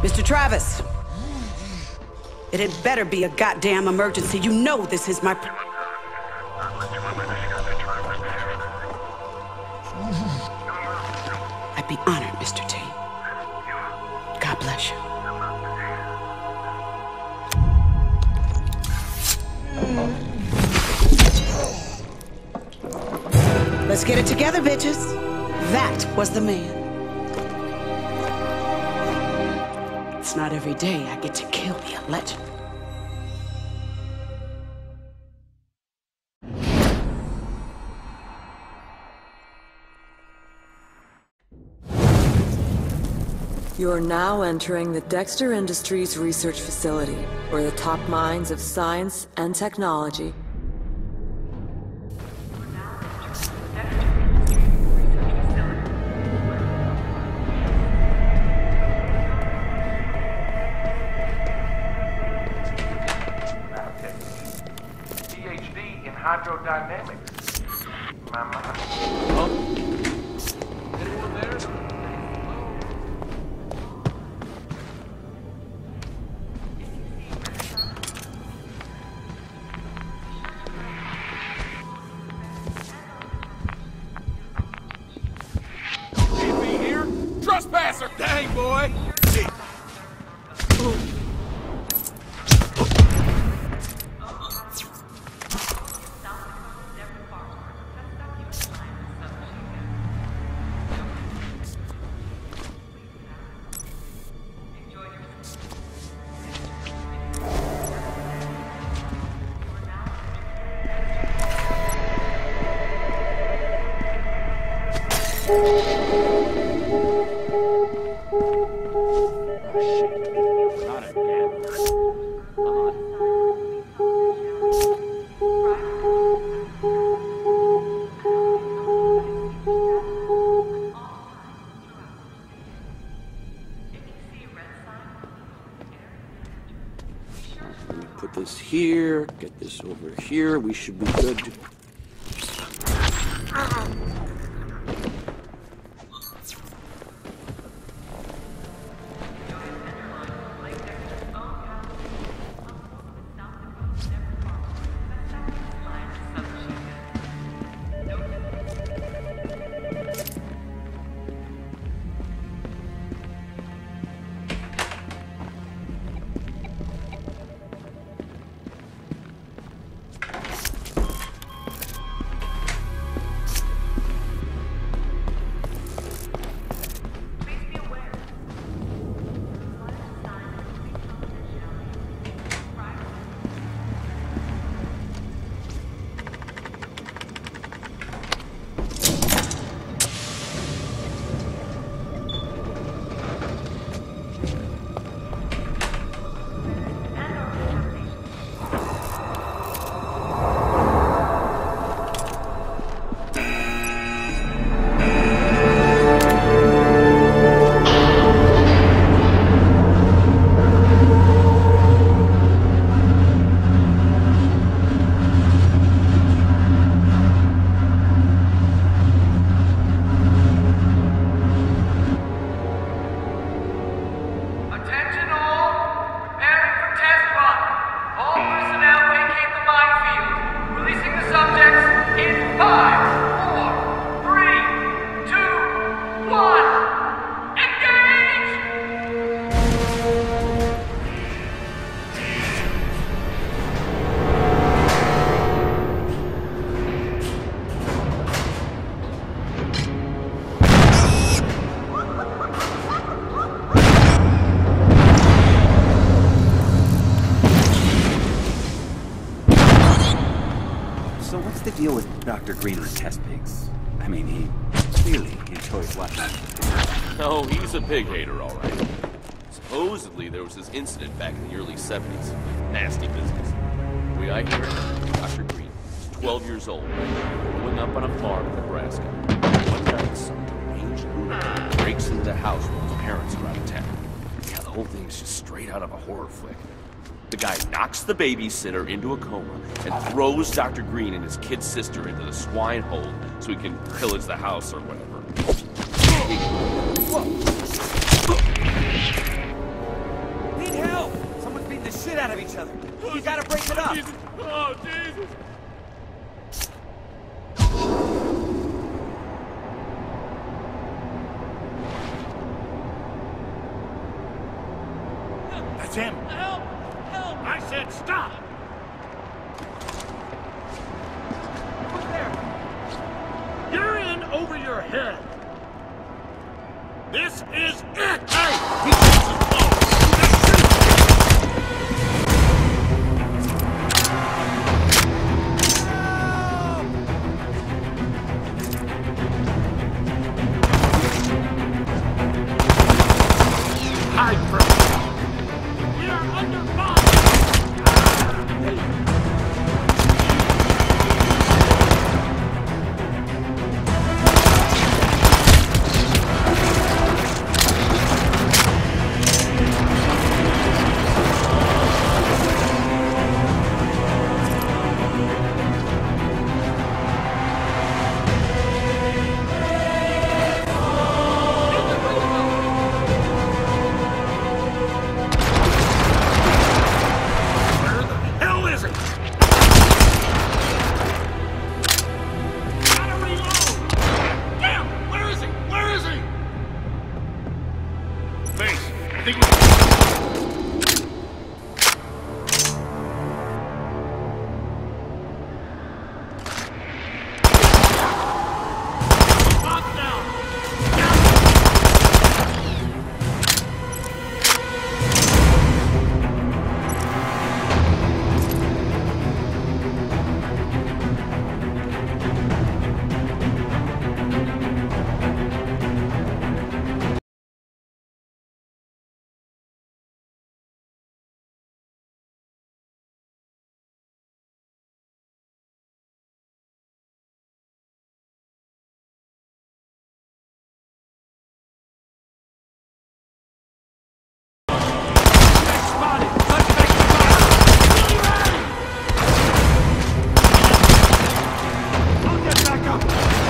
Mr. Travis. It had better be a goddamn emergency. You know this is my... I'd be honored, Mr. T. God bless you. Let's get it together, bitches. That was the man. It's not every day I get to kill the legend. You're now entering the Dexter Industries research facility, where the top minds of science and technology PhD in hydrodynamics. My mind. Anyone there? Trespasser! Dang, boy! Not again. Come on. Put this here, get this over here, we should be good. So what's the deal with Dr. Green and the test pigs? I mean, he clearly enjoys watching them. No, he's a pig hater, all right. Supposedly, there was this incident back in the early 70s. Nasty business. The way I hear it, Dr. Green is 12 years old, growing up on a farm in Nebraska. One night, some deranged lunatic breaks into the house when his parents are out of town. Yeah, the whole thing's just straight out of a horror flick. The guy knocks the babysitter into a coma and throws Dr. Green and his kid sister into the swine hole so he can pillage the house or whatever. shit out of each other. You gotta break it up. Jesus. Oh, Jesus. That's him. Help! Help! I said stop. Who's there? You're in over your head. This is it. Hey, hide from me. We are under fire. Where the hell is it? Gotta reload! Damn! Where is he? Where is he? Face, I think we... Lock down! Spotted! Suspect spotted! I'll get back up!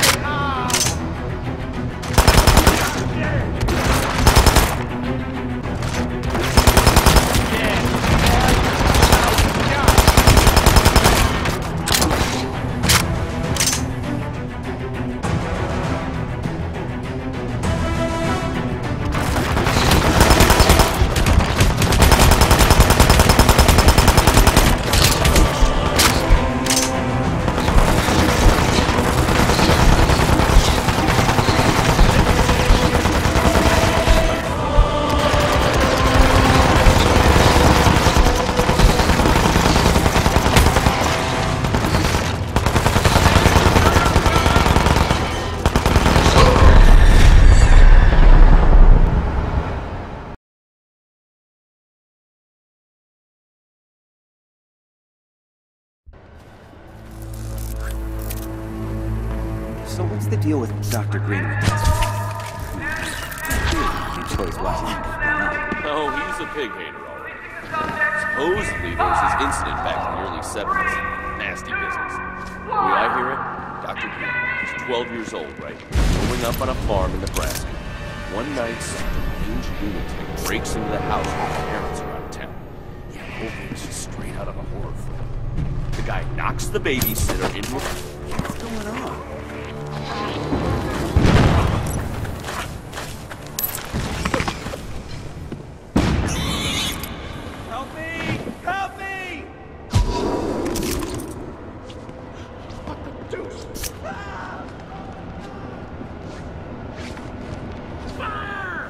So what's the deal with Dr. Green and the test pigs? He enjoys watching them burn up. Oh, he's a pig hater, all right. Supposedly there was his incident back in the early 70s. Nasty business. The way I hear it, Dr. Green is 12 years old, right? Growing up on a farm in Nebraska. One night, some huge lunatic breaks into the house when his parents are out of town. Yeah, the whole thing is just straight out of a horror film. The guy knocks the babysitter into a... What's going on? Help me! Help me! What the deuce? Fire!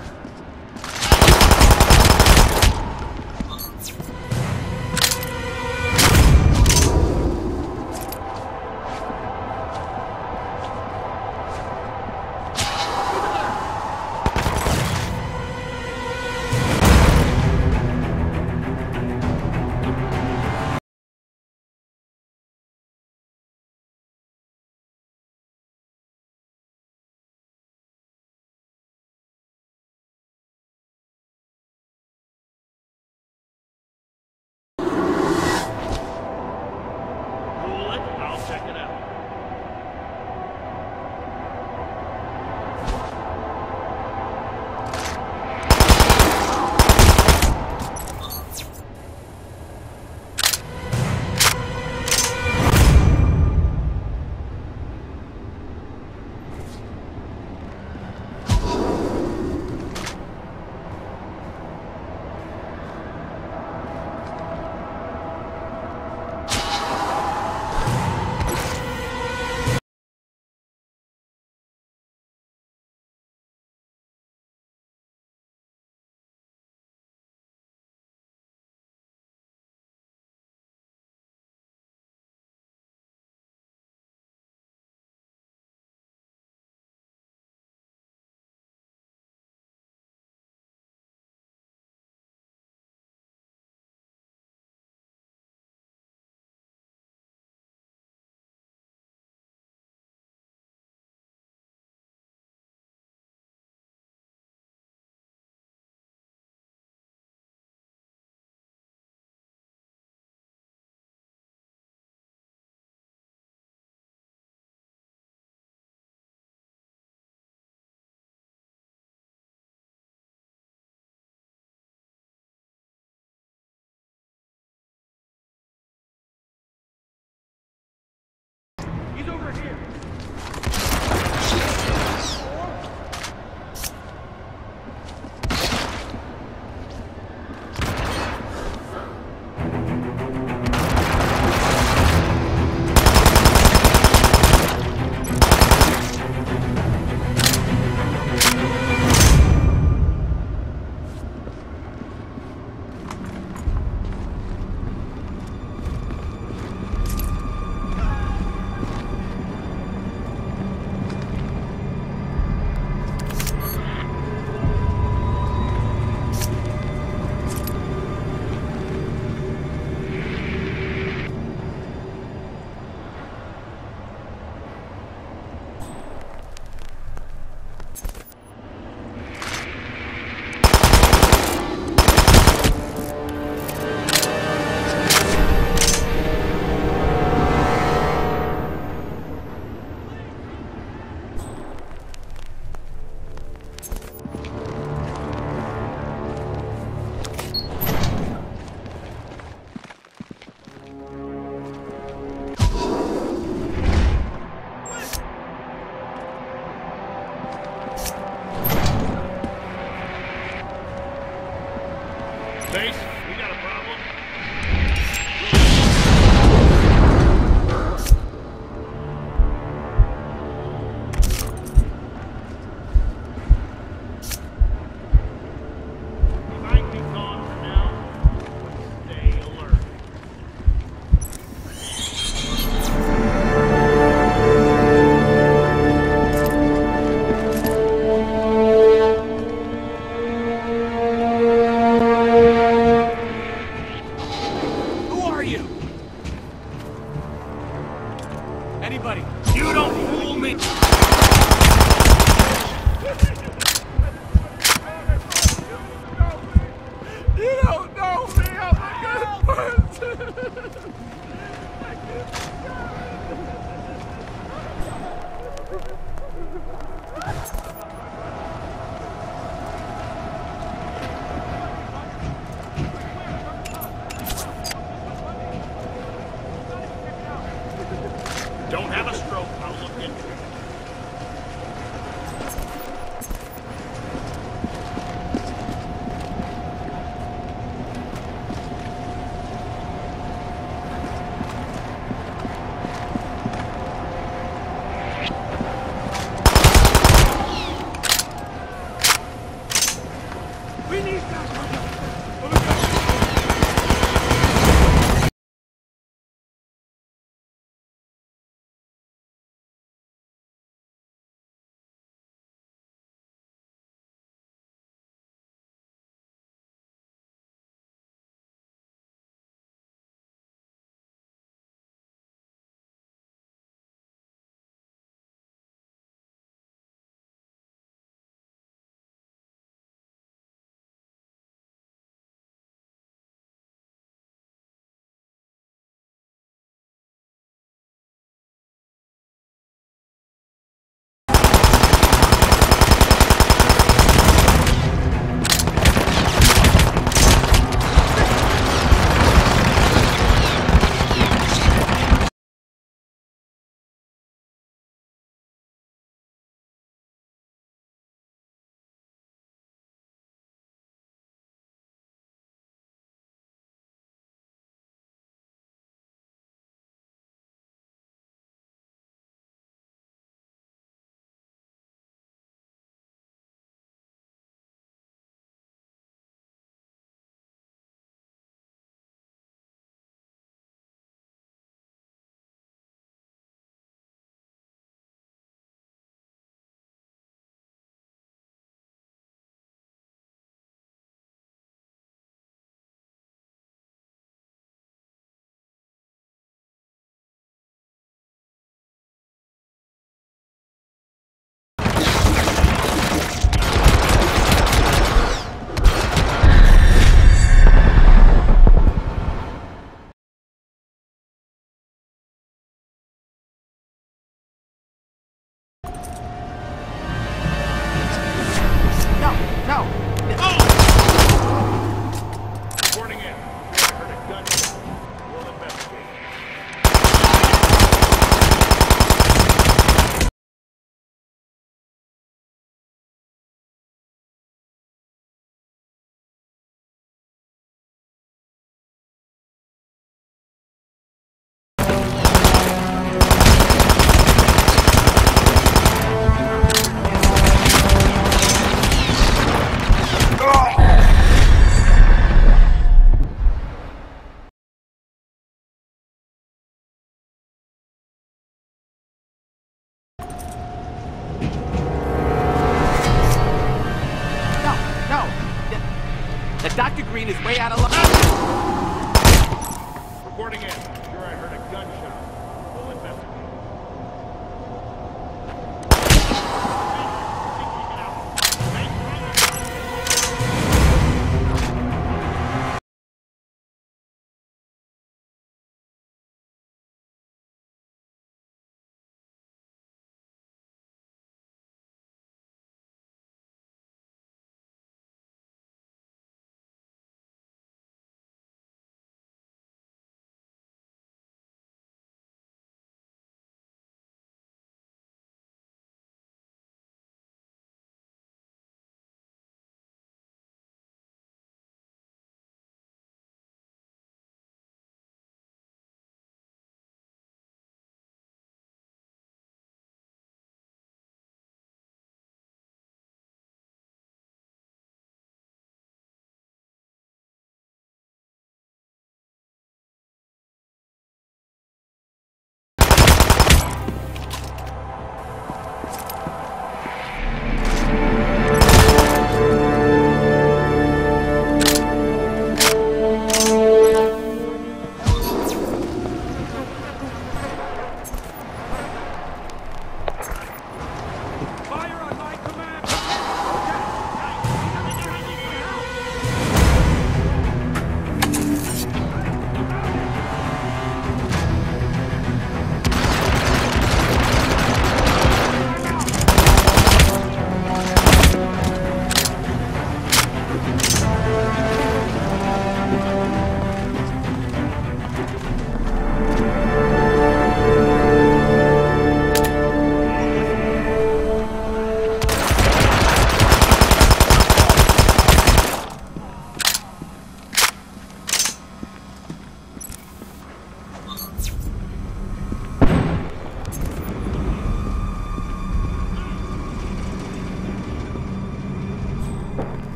Dr. Green is way out of line.